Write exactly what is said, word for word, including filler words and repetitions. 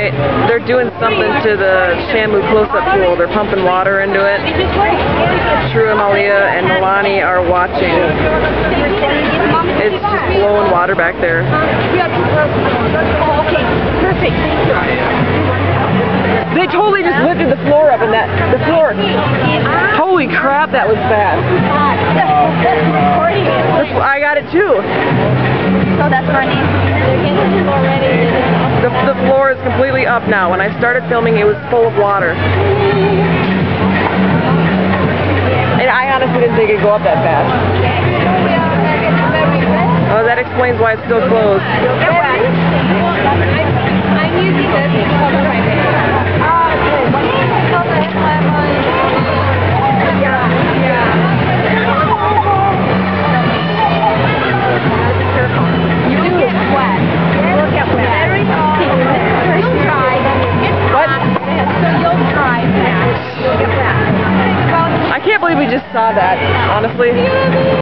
Alright, they're doing something to the Shamu close-up pool. They're pumping water into it. True, Amalia and Milani are watching. It's just blowing water back there. Okay, perfect. They totally just lifted the floor up in that, the floor. Holy crap, that was bad. I got it too. So that's funny. They're getting the floor ready. The, the floor is completely up now. When I started filming, it was full of water. And I honestly didn't think it'd go up that fast. Oh, that explains why it's still closed. I'm using this to cover my face. I can't believe we just saw that, honestly.